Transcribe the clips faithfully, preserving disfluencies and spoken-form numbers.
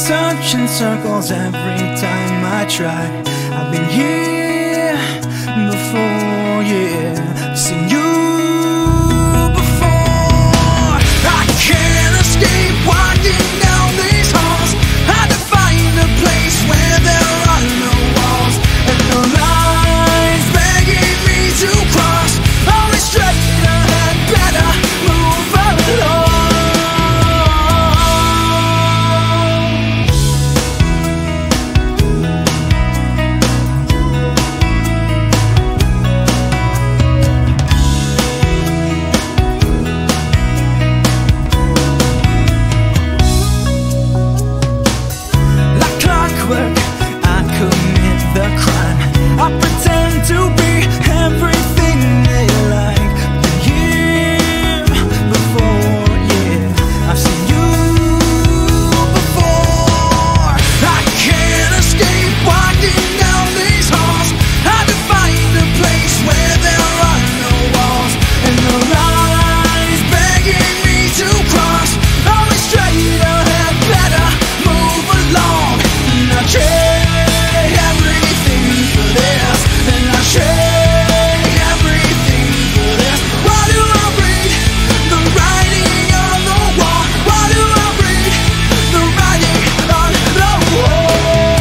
Searching circles every time I try. I've been here before, yeah, seen you before. I can't escape walking down these halls. Had to find a place where there are no walls and no lines begging me to cross. Always straight ahead, better move along. I commit the crime. I pretend to be everything they like. Been here before, yeah, I've seen you before. I can't escape walking down these halls. Had to find a place where there are no walls and no lines begging me to cross. Always straight ahead, better move along. I trade everything for this, and I trade everything for this. Why do I read the writing on the wall? Why do I read the writing on the wall?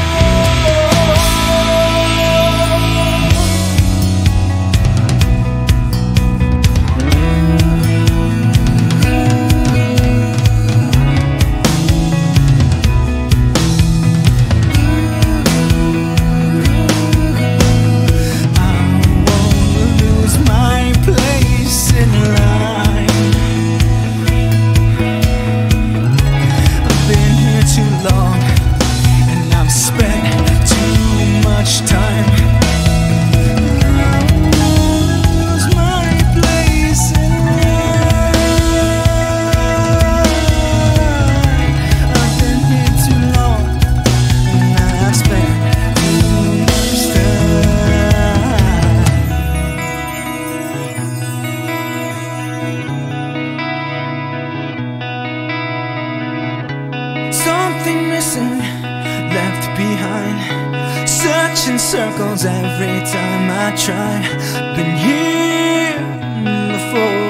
Something missing, left behind. Searching circles every time I try. Been here before.